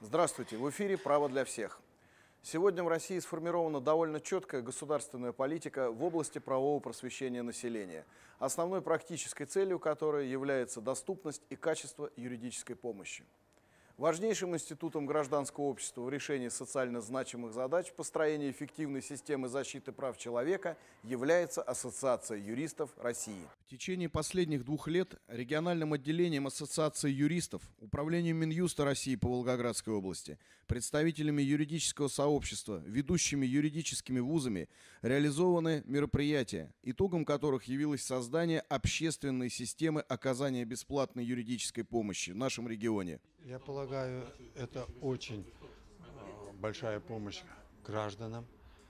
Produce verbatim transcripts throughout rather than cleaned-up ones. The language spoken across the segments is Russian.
Здравствуйте! В эфире «Право для всех». Сегодня в России сформирована довольно четкая государственная политика в области правового просвещения населения, основной практической целью которой является доступность и качество юридической помощи. Важнейшим институтом гражданского общества в решении социально значимых задач построения эффективной системы защиты прав человека является Ассоциация юристов России. В течение последних двух лет региональным отделением Ассоциации юристов, Управлением Минюста России по Волгоградской области, представителями юридического сообщества, ведущими юридическими вузами реализованы мероприятия, итогом которых явилось создание общественной системы оказания бесплатной юридической помощи в нашем регионе. Я полагаю, это очень большая помощь гражданам,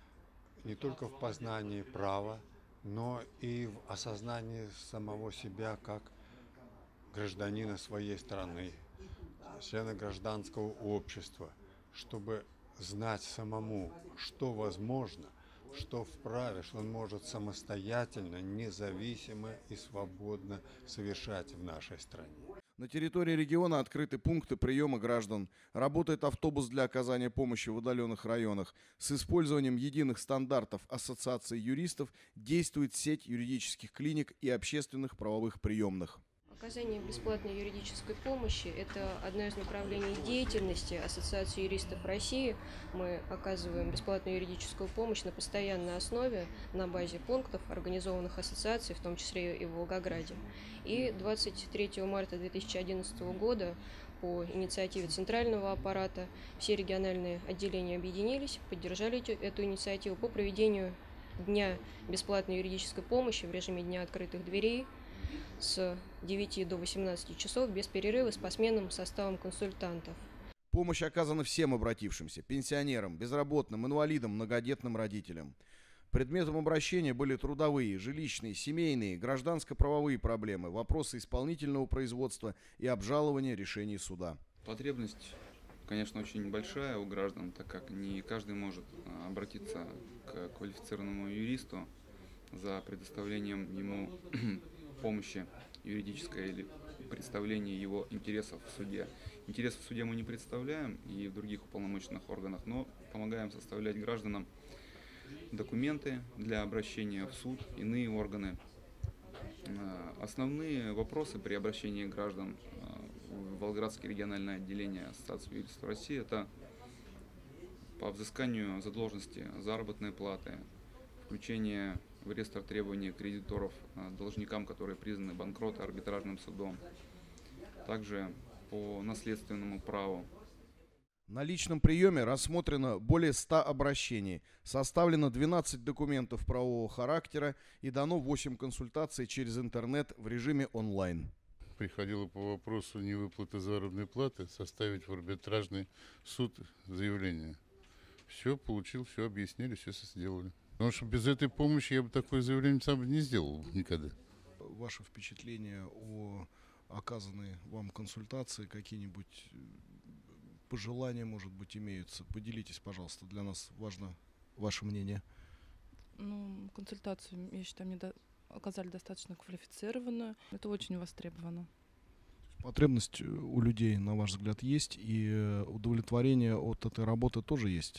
не только в познании права, но и в осознании самого себя как гражданина своей страны, члена гражданского общества, чтобы знать самому, что возможно, что вправе, что он может самостоятельно, независимо и свободно совершать в нашей стране. На территории региона открыты пункты приема граждан, работает автобус для оказания помощи в удаленных районах. С использованием единых стандартов Ассоциации юристов действует сеть юридических клиник и общественных правовых приемных. Оказание бесплатной юридической помощи – это одно из направлений деятельности Ассоциации юристов России. Мы оказываем бесплатную юридическую помощь на постоянной основе на базе пунктов, организованных ассоциаций, в том числе и в Волгограде. И двадцать третьего марта две тысячи одиннадцатого года по инициативе центрального аппарата все региональные отделения объединились, поддержали эту инициативу по проведению Дня бесплатной юридической помощи в режиме Дня открытых дверей с девяти до восемнадцати часов без перерыва с посменным составом консультантов. Помощь оказана всем обратившимся – пенсионерам, безработным, инвалидам, многодетным родителям. Предметом обращения были трудовые, жилищные, семейные, гражданско-правовые проблемы, вопросы исполнительного производства и обжалования решений суда. Потребность, конечно, очень большая у граждан, так как не каждый может обратиться к квалифицированному юристу за предоставлением ему помощи юридической или представления его интересов в суде. Интересов в суде мы не представляем и в других уполномоченных органах, но помогаем составлять гражданам документы для обращения в суд, иные органы. Основные вопросы при обращении граждан в Волгоградское региональное отделение Ассоциации юристов России – это по взысканию задолженности заработной платы, включение в реестр требований кредиторов должникам, которые признаны банкротом, арбитражным судом, также по наследственному праву. На личном приеме рассмотрено более ста обращений, составлено двенадцать документов правового характера и дано восемь консультаций через интернет в режиме онлайн. Приходило по вопросу невыплаты заработной платы составить в арбитражный суд заявление. Все получил, все объяснили, все сделали. Потому что без этой помощи я бы такое заявление сам не сделал никогда. Ваше впечатление о оказанной вам консультации, какие-нибудь пожелания, может быть, имеются? Поделитесь, пожалуйста, для нас важно ваше мнение. Ну, консультацию, я считаю, мне до... оказали достаточно квалифицированную. Это очень востребовано. Потребность у людей, на ваш взгляд, есть, и удовлетворение от этой работы тоже есть?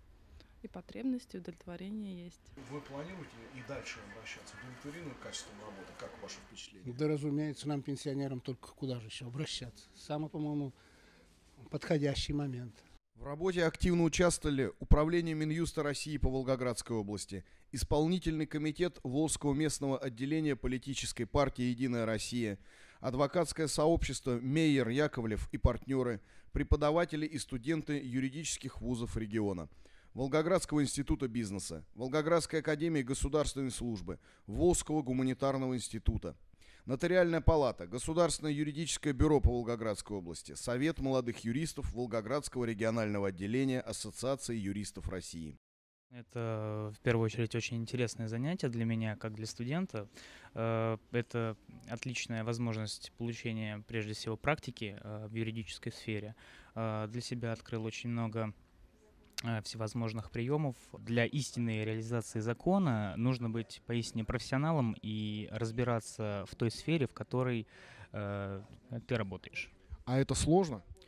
И потребности, и удовлетворение есть. Вы планируете и дальше обращаться? Удовлетворены качеством работы? Как ваше впечатление? Да, разумеется, нам, пенсионерам, только куда же еще обращаться? Самый, по-моему, подходящий момент. В работе активно участвовали Управление Минюста России по Волгоградской области, Исполнительный комитет Волжского местного отделения политической партии «Единая Россия», адвокатское сообщество Мейер, Яковлев и партнеры, преподаватели и студенты юридических вузов региона, Волгоградского института бизнеса, Волгоградской академии государственной службы, Волжского гуманитарного института, Нотариальная палата, Государственное юридическое бюро по Волгоградской области, Совет молодых юристов Волгоградского регионального отделения Ассоциации юристов России. Это, в первую очередь, очень интересное занятие для меня, как для студента. Это отличная возможность получения, прежде всего, практики в юридической сфере. Для себя открыл очень много всевозможных приемов. Для истинной реализации закона нужно быть поистине профессионалом и разбираться в той сфере, в которой э, ты работаешь. А это сложно?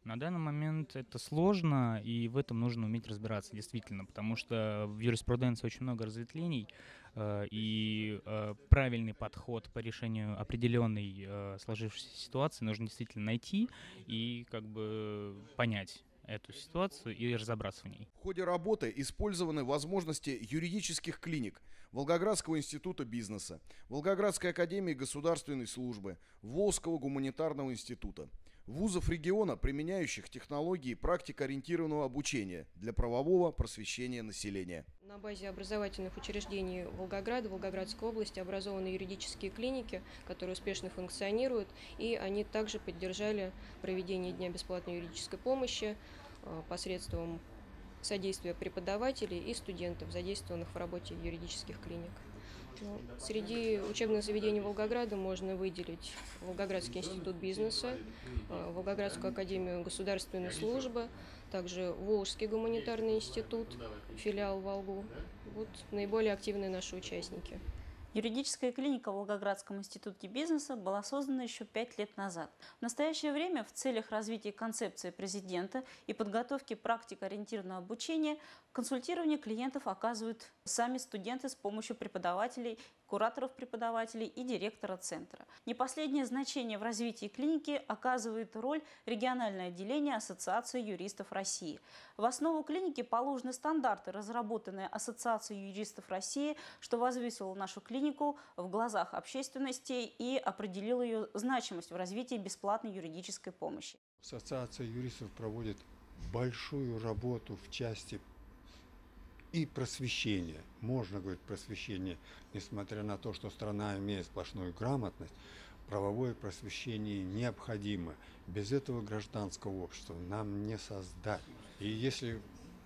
На данный момент это сложно, и в этом нужно уметь разбираться, действительно, потому что в юриспруденции очень много разветвлений, э, и э, правильный подход по решению определенной э, сложившейся ситуации нужно действительно найти и как бы понять эту ситуацию и разобраться в ней. В ходе работы использованы возможности юридических клиник Волгоградского института бизнеса, Волгоградской академии государственной службы, Волжского гуманитарного института, вузов региона, применяющих технологии практикоориентированного обучения для правового просвещения населения. На базе образовательных учреждений Волгограда, Волгоградской области образованы юридические клиники, которые успешно функционируют, и они также поддержали проведение Дня бесплатной юридической помощи посредством содействия преподавателей и студентов, задействованных в работе юридических клиник. Ну, среди учебных заведений Волгограда можно выделить Волгоградский институт бизнеса, Волгоградскую академию государственной службы, также Волжский гуманитарный институт, филиал Волгу. Вот наиболее активные наши участники. Юридическая клиника в Волгоградском институте бизнеса была создана еще пять лет назад. В настоящее время в целях развития концепции президента и подготовки практикоориентированного обучения консультирование клиентов оказывают сами студенты с помощью преподавателей, кураторов-преподавателей и директора центра. Не последнее значение в развитии клиники оказывает роль региональное отделение Ассоциации юристов России. В основу клиники положены стандарты, разработанные Ассоциацией юристов России, что возвысило нашу клинику в глазах общественности и определило ее значимость в развитии бесплатной юридической помощи. Ассоциация юристов проводит большую работу в части и просвещения. Можно говорить просвещение, несмотря на то, что страна имеет сплошную грамотность, правовое просвещение необходимо. Без этого гражданского общества нам не создать. И если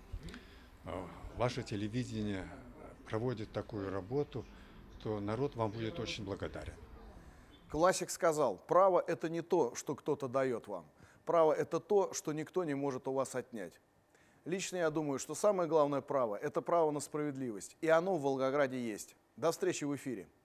ваше телевидение проводит такую работу, то народ вам будет очень благодарен. Классик сказал: право – это не то, что кто-то дает вам. Право – это то, что никто не может у вас отнять. Лично я думаю, что самое главное право – это право на справедливость. И оно в Волгограде есть. До встречи в эфире.